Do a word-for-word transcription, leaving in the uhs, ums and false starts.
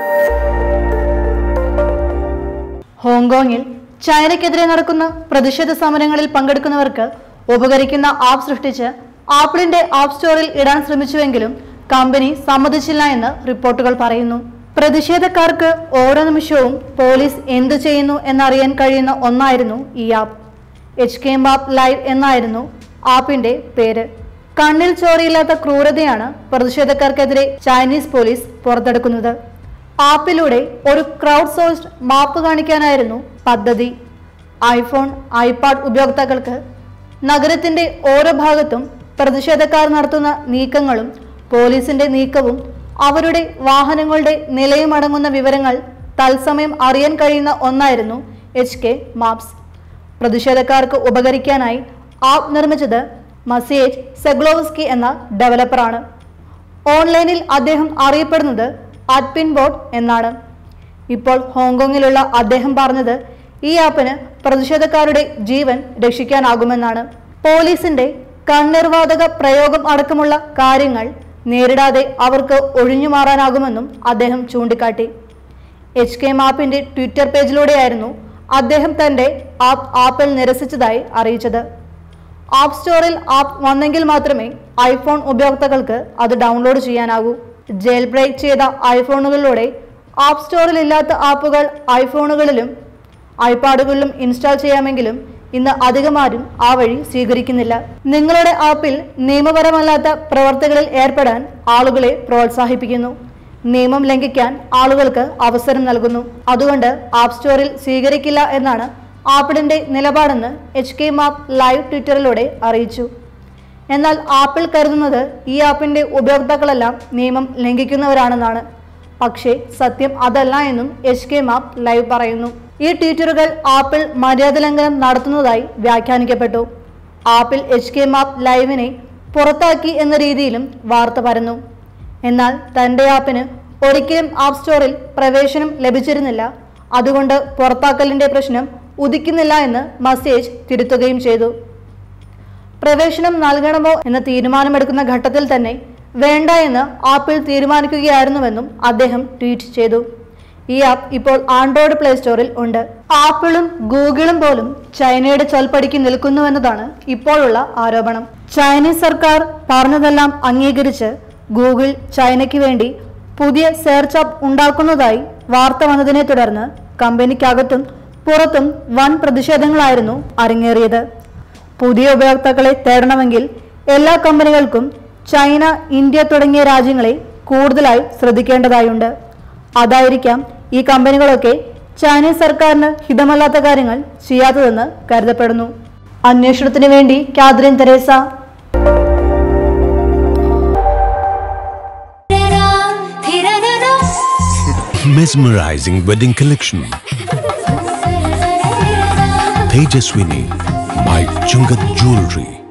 ഹോങ്കോങ്ങിൽ ചൈനയ്ക്കെതിരെ നടക്കുന്ന പ്രതിഷേധ സമരങ്ങളിൽ പങ്കെടുക്കുന്നവർക്ക് ഉപകരിക്കുന്ന ആപ്പ് സൃഷ്ടിച്ച് ആപ്പിളിന്റെ ആപ്പ് സ്റ്റോറിൽ ഇടാൻ ശ്രമിച്ചുവെങ്കിലും കമ്പനി സമ്മതിച്ചില്ല എന്ന് റിപ്പോർട്ടുകൾ പറയുന്നു. പ്രതിഷേധക്കാർക്ക് ഓരോ നിമിഷവും പോലീസ് എന്തു ചെയ്യുന്നു എന്നറിയാൻ കഴിയുന്ന ഒന്നായിരുന്നു ഈ app. H K map live എന്നായിരുന്നു ആപ്പിന്റെ പേര്. കണ്ണിൽ ചോരയില്ലാത്ത ക്രൂരതയാണ് പ്രതിഷേധക്കാർക്കെതിരെ ചൈനീസ് പോലീസ് പുറത്തെടുക്കുന്നത്. ആപ്പിലൂടെ ഒരു ക്രൗഡ് സോഴ്സ്ഡ് മാപ്പ് കാണിക്കാനായിരുന്നു പദ്ധതി. ഐഫോൺ, ഐപാഡ് ഉപയോക്താക്കൾക്ക് നഗരത്തിന്റെ ഓരോ ഭാഗത്തും പ്രതിഷേധക്കാർ നടത്തുന്ന നീക്കങ്ങളും പോലീസിന്റെ നീക്കവും അവരുടെ വാഹനങ്ങളുടെ നിലയും അടങ്ങുന്ന വിവരങ്ങൾ തത്സമയം അറിയാൻ കഴിയുന്ന ഒന്നായിരുന്നു എച്ച് കെ മാപ്സ്. പ്രതിഷേധക്കാർക്ക് ഉപകരിക്കാനായി ആപ്പ് നിർമ്മിച്ചത് മസിയേജ് സെഗ്ലോവ്സ്കി എന്ന ഡെവലപ്പറാണ്. ഓൺലൈനിൽ അദ്ദേഹം അറിയപ്പെടുന്നത് അഡ്പിൻ ബോട്ട് എന്നാണ്. ഇപ്പോൾ ഹോങ്കോങ്ങിലുള്ള അദ്ദേഹം പറഞ്ഞത് ഈ ആപ്പിന് പ്രതിഷേധക്കാരുടെ ജീവൻ രക്ഷിക്കാനാകുമെന്നാണ്. പോലീസിന്റെ കണ്ണിർവാതക പ്രയോഗം അടക്കമുള്ള കാര്യങ്ങൾ നേരിടാതെ അവർക്ക് ഒഴിഞ്ഞു മാറാനാകുമെന്നും അദ്ദേഹം ചൂണ്ടിക്കാട്ടി. എച്ച് കെ മാപ്പിന്റെ ട്വിറ്റർ പേജിലൂടെയായിരുന്നു അദ്ദേഹം തന്റെ ആപ്പ് ആപ്പിൽ നിരസിച്ചതായി അറിയിച്ചത്. ആപ്പ് സ്റ്റോറിൽ ആപ്പ് വന്നെങ്കിൽ മാത്രമേ ഐഫോൺ ഉപയോക്താക്കൾക്ക് അത് ഡൗൺലോഡ് ചെയ്യാനാകൂ. ജെയിൽ ബ്രേക്ക് ചെയ്ത ഐഫോണുകളിലൂടെ ആപ്പ് സ്റ്റോറിൽ ഇല്ലാത്ത ആപ്പുകൾ ഐഫോണുകളിലും ഐപാഡുകളിലും ഇൻസ്റ്റാൾ ചെയ്യാമെങ്കിലും ഇന്ന് അധികമാരും ആ വഴി സ്വീകരിക്കുന്നില്ല. നിങ്ങളുടെ ആപ്പിൽ നിയമപരമല്ലാത്ത പ്രവർത്തികളിൽ ഏർപ്പെടാൻ ആളുകളെ പ്രോത്സാഹിപ്പിക്കുന്നു. നിയമം ലംഘിക്കാൻ ആളുകൾക്ക് അവസരം നൽകുന്നു. അതുകൊണ്ട് ആപ്പ് സ്റ്റോറിൽ സ്വീകരിക്കില്ല എന്നാണ് ആപ്പിളിന്റെ നിലപാടെന്ന് എച്ച് കെ മാപ്പ് ലൈവ് ട്വിറ്ററിലൂടെ അറിയിച്ചു. എന്നാൽ ആപ്പിൾ കരുതുന്നത് ഈ ആപ്പിന്റെ ഉപയോക്താക്കളെല്ലാം നിയമം ലംഘിക്കുന്നവരാണെന്നാണ്. പക്ഷേ സത്യം അതല്ല എന്നും എച്ച് കെ മാപ്പ് ലൈവ് പറയുന്നു. ഈ ട്വീറ്റുകൾ ആപ്പിൾ മര്യാദ ലംഘനം നടത്തുന്നതായി വ്യാഖ്യാനിക്കപ്പെട്ടു. ആപ്പിൾ എച്ച് കെ മാപ്പ് ലൈവിനെ പുറത്താക്കി എന്ന രീതിയിലും വാർത്ത പരന്നു. എന്നാൽ തന്റെ ആപ്പിന് ഒരിക്കലും ആപ്പ് സ്റ്റോറിൽ പ്രവേശനം ലഭിച്ചിരുന്നില്ല. അതുകൊണ്ട് പുറത്താക്കലിന്റെ പ്രശ്നം ഉദിക്കുന്നില്ല എന്ന് മസേജ് തിരുത്തുകയും ചെയ്തു. പ്രവേശനം നൽകണമോ എന്ന തീരുമാനമെടുക്കുന്ന ഘട്ടത്തിൽ തന്നെ വേണ്ട എന്ന് ആപ്പിൾ തീരുമാനിക്കുകയായിരുന്നുവെന്നും അദ്ദേഹം ട്വീറ്റ് ചെയ്തു. ഈ ആപ്പ് ഇപ്പോൾ ആൻഡ്രോയിഡ് പ്ലേ സ്റ്റോറിൽ ഉണ്ട്. ആപ്പിളും ഗൂഗിളും പോലും ചൈനയുടെ ചൊൽപ്പടിക്ക് നിൽക്കുന്നുവെന്നതാണ് ഇപ്പോഴുള്ള ആരോപണം. ചൈനീസ് സർക്കാർ പറഞ്ഞതെല്ലാം അംഗീകരിച്ച് ഗൂഗിൾ ചൈനയ്ക്ക് വേണ്ടി പുതിയ സെർച്ച് ആപ്പ് ഉണ്ടാക്കുന്നതായി വാർത്ത വന്നതിനെ തുടർന്ന് കമ്പനിക്കകത്തും പുറത്തും വൻ പ്രതിഷേധങ്ങളായിരുന്നു അരങ്ങേറിയത്. പുതിയ ഉപയോക്താക്കളെ തേടണമെങ്കിൽ എല്ലാ കമ്പനികൾക്കും ചൈന, ഇന്ത്യ തുടങ്ങിയ രാജ്യങ്ങളെ കൂടുതലായി ശ്രദ്ധിക്കേണ്ടതായുണ്ട്. അതായിരിക്കാം ഈ കമ്പനികളൊക്കെ ചൈനീസ് സർക്കാരിന് ഹിതമല്ലാത്ത കാര്യങ്ങൾ ചെയ്യാത്തതെന്ന് കരുതപ്പെടുന്നു. അന്വേഷണത്തിന് വേണ്ടി Catherine Tresa. Mesmerizing wedding collection. Tejaswini by Chungat Jewelry.